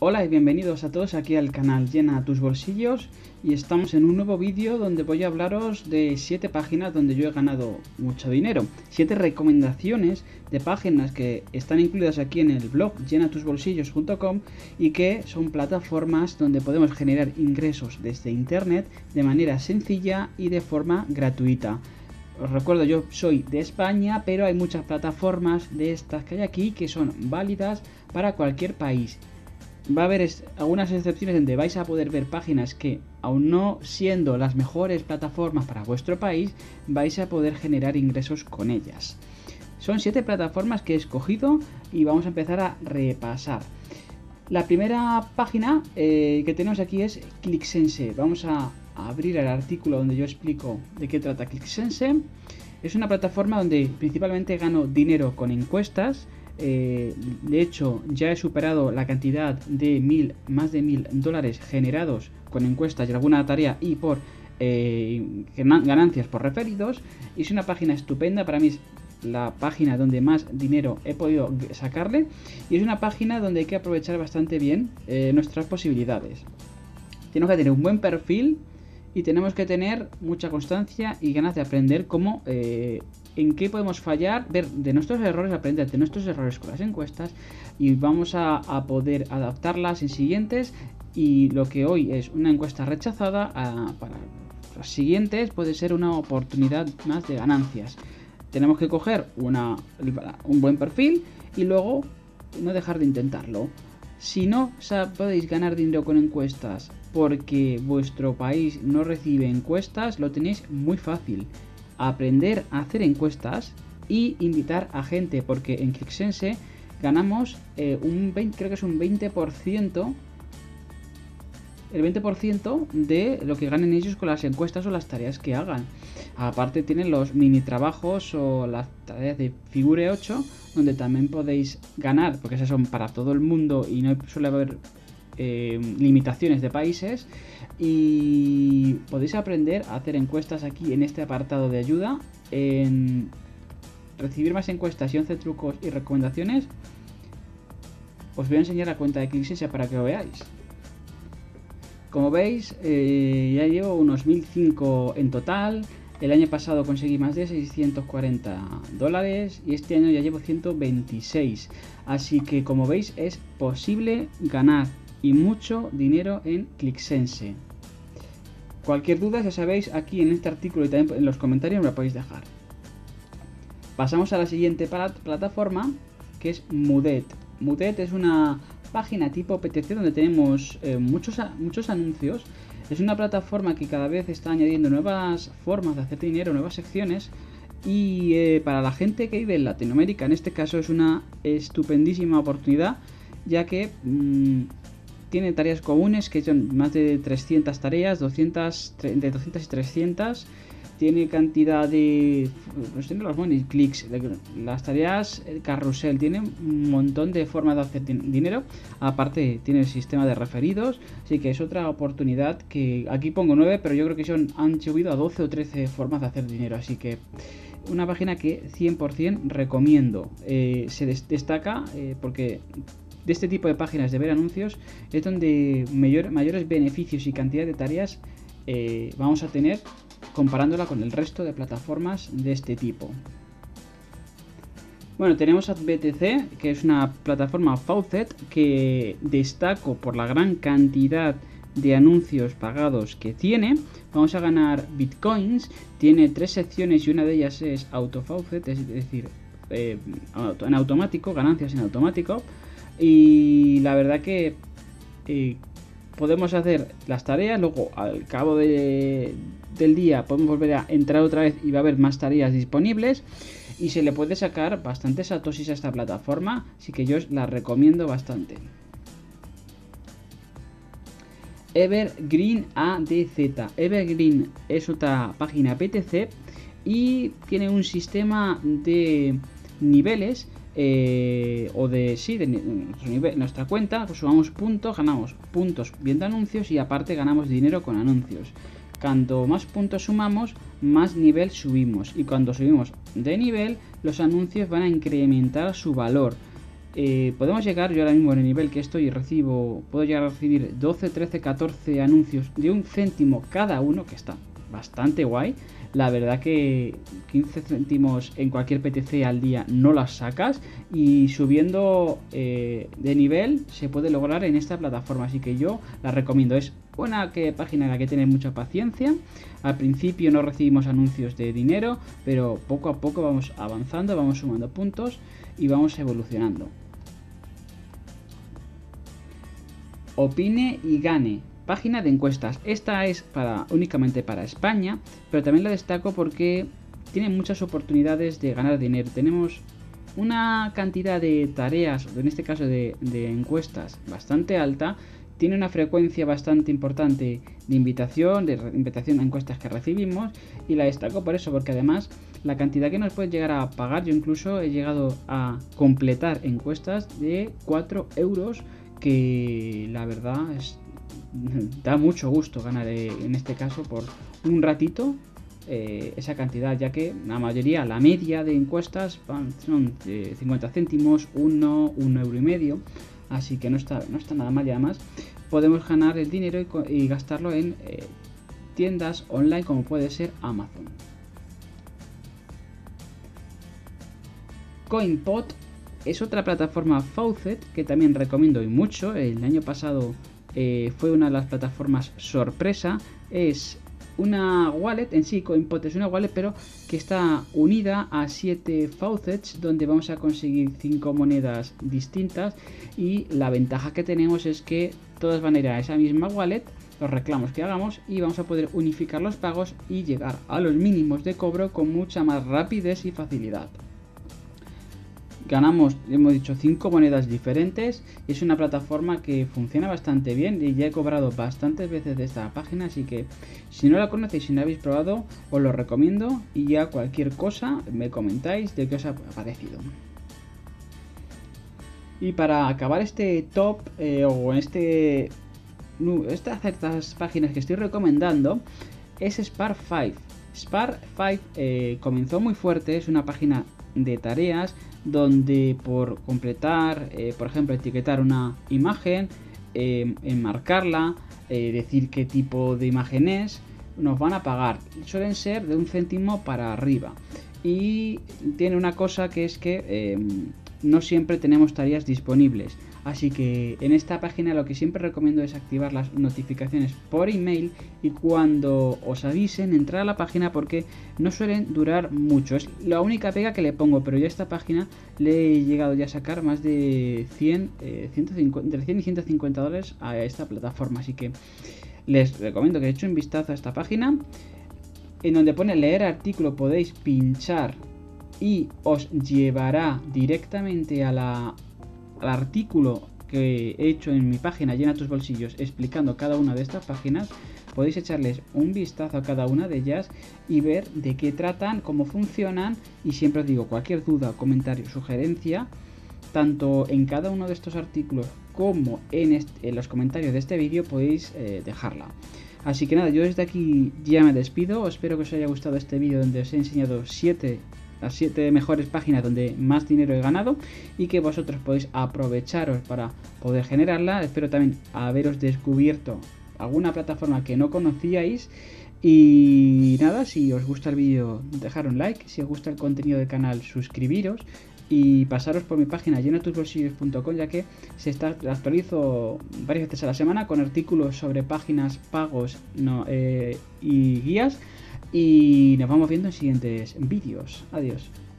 Hola y bienvenidos a todos aquí al canal Llena tus bolsillos, y estamos en un nuevo vídeo donde voy a hablaros de 7 páginas donde yo he ganado mucho dinero. 7 recomendaciones de páginas que están incluidas aquí en el blog llenatusbolsillos.com y que son plataformas donde podemos generar ingresos desde internet de manera sencilla y de forma gratuita. Os recuerdo, yo soy de España, pero hay muchas plataformas de estas que hay aquí que son válidas para cualquier país. Va a haber algunas excepciones donde vais a poder ver páginas que, aun no siendo las mejores plataformas para vuestro país, vais a poder generar ingresos con ellas. Son 7 plataformas que he escogido y vamos a empezar a repasar. La primera página que tenemos aquí es ClickSense. Vamos a abrir el artículo donde yo explico de qué trata ClickSense. Es una plataforma donde principalmente gano dinero con encuestas. De hecho, ya he superado la cantidad de más de $1000 generados con encuestas y alguna tarea y por ganancias por referidos. Y es una página estupenda, para mí es la página donde más dinero he podido sacarle, y es una página donde hay que aprovechar bastante bien nuestras posibilidades. Tenemos que tener un buen perfil y tenemos que tener mucha constancia y ganas de aprender cómo en qué podemos fallar, ver de nuestros errores, aprender de nuestros errores con las encuestas, y vamos a poder adaptarlas en siguientes. Y lo que hoy es una encuesta rechazada, para las siguientes puede ser una oportunidad más de ganancias. Tenemos que coger un buen perfil y luego no dejar de intentarlo. Si no podéis ganar dinero con encuestas porque vuestro país no recibe encuestas, lo tenéis muy fácil. Aprender a hacer encuestas y invitar a gente, porque en ClickSense ganamos creo que es un 20%, el 20% de lo que ganen ellos con las encuestas o las tareas que hagan. Aparte tienen los mini trabajos o las tareas de Figure 8, donde también podéis ganar, porque esas son para todo el mundo y no suele haber limitaciones de países, y podéis aprender a hacer encuestas aquí en este apartado de ayuda. En recibir más encuestas y 11 trucos y recomendaciones, os voy a enseñar la cuenta de ClickSense para que lo veáis. Como veis, ya llevo unos 1005 en total. El año pasado conseguí más de $640 y este año ya llevo 126. Así que, como veis, es posible ganar y mucho dinero en ClickSense. Cualquier duda, ya sabéis, aquí en este artículo y también en los comentarios me la podéis dejar. Pasamos a la siguiente plataforma, que es Mudet. Mudet es una página tipo PTC donde tenemos muchos anuncios. Es una plataforma que cada vez está añadiendo nuevas formas de hacer dinero, nuevas secciones, y para la gente que vive en Latinoamérica, en este caso, es una estupendísima oportunidad, ya que tiene tareas comunes que son más de 300 tareas, entre 200 y 300. Tiene cantidad de... pues tiene los money clicks, las tareas carrusel, tiene un montón de formas de hacer dinero. Aparte tiene el sistema de referidos, así que es otra oportunidad que aquí pongo 9, pero yo creo que han subido a 12 o 13 formas de hacer dinero. Así que una página que 100% recomiendo. Se destaca porque de este tipo de páginas de ver anuncios es donde mayores beneficios y cantidad de tareas vamos a tener, comparándola con el resto de plataformas de este tipo. Bueno, tenemos a BTC, que es una plataforma Faucet que destaco por la gran cantidad de anuncios pagados que tiene. Vamos a ganar bitcoins. Tiene 3 secciones y una de ellas es Auto Faucet, es decir, en automático, ganancias en automático. Y la verdad que podemos hacer las tareas, luego al cabo del día podemos volver a entrar otra vez y va a haber más tareas disponibles, y se le puede sacar bastantes satoshis a esta plataforma, así que yo os la recomiendo bastante. Evergreen ADZ. Evergreen es otra página PTC y tiene un sistema de niveles, nuestra cuenta, pues sumamos puntos, ganamos puntos viendo anuncios y aparte ganamos dinero con anuncios. Cuanto más puntos sumamos, más nivel subimos, y cuando subimos de nivel, los anuncios van a incrementar su valor. podemos llegar, yo ahora mismo en el nivel que estoy puedo llegar a recibir 12, 13, 14 anuncios de 1 céntimo cada uno, que está bastante guay. La verdad que 15 céntimos en cualquier PTC al día no las sacas, y subiendo de nivel se puede lograr en esta plataforma, así que yo la recomiendo. Es una página en la que tener mucha paciencia. Al principio no recibimos anuncios de dinero, pero poco a poco vamos avanzando, vamos sumando puntos y vamos evolucionando. Opine y gane. Página de encuestas. Esta es únicamente para España, pero también la destaco porque tiene muchas oportunidades de ganar dinero. Tenemos una cantidad de tareas, en este caso de encuestas, bastante alta. Tiene una frecuencia bastante importante de invitación a encuestas que recibimos, y la destaco por eso, porque además la cantidad que nos puede llegar a pagar, yo incluso he llegado a completar encuestas de 4 euros, que la verdad da mucho gusto ganar en este caso por un ratito esa cantidad, ya que la media de encuestas son 50 céntimos, 1 euro y medio, así que no está nada mal. Y además podemos ganar el dinero y gastarlo en tiendas online como puede ser Amazon. CoinPot es otra plataforma Faucet que también recomiendo y mucho. El año pasado fue una de las plataformas sorpresa. Es una wallet en sí. CoinPot es una wallet, pero que está unida a 7 faucets, donde vamos a conseguir 5 monedas distintas, y la ventaja que tenemos es que todas van a ir a esa misma wallet, los reclamos que hagamos, y vamos a poder unificar los pagos y llegar a los mínimos de cobro con mucha más rapidez y facilidad. Ganamos, hemos dicho, 5 monedas diferentes. Es una plataforma que funciona bastante bien y ya he cobrado bastantes veces de esta página, así que si no la conocéis, si no la habéis probado, os lo recomiendo, y ya cualquier cosa me comentáis de qué os ha parecido. Y para acabar este top o en estas ciertas páginas que estoy recomendando, es Spar5. Spar5 comenzó muy fuerte, es una página de tareas donde por completar, por ejemplo, etiquetar una imagen, enmarcarla, decir qué tipo de imagen es, nos van a pagar. Suelen ser de 1 céntimo para arriba, y tiene una cosa que es que no siempre tenemos tareas disponibles. Así que en esta página lo que siempre recomiendo es activar las notificaciones por email, y cuando os avisen entrar a la página, porque no suelen durar mucho. Es la única pega que le pongo, pero yo a esta página le he llegado ya a sacar más de 100 y 150 dólares a esta plataforma. Así que les recomiendo que echen un vistazo a esta página. En donde pone leer artículo podéis pinchar y os llevará directamente al artículo que he hecho en mi página Llena tus bolsillos, explicando cada una de estas páginas. Podéis echarles un vistazo a cada una de ellas y ver de qué tratan, cómo funcionan, y siempre os digo, cualquier duda, comentario, sugerencia, tanto en cada uno de estos artículos como en los comentarios de este vídeo, podéis dejarla. Así que nada, yo desde aquí ya me despido. Espero que os haya gustado este vídeo donde os he enseñado las 7 mejores páginas donde más dinero he ganado, y que vosotros podéis aprovecharos para poder generarla. Espero también haberos descubierto alguna plataforma que no conocíais. Y nada, si os gusta el vídeo, dejar un like. Si os gusta el contenido del canal, suscribiros y pasaros por mi página llenatusbolsillos.com, ya que la actualizo varias veces a la semana con artículos sobre páginas, pagos y guías. Y nos vamos viendo en siguientes vídeos. Adiós.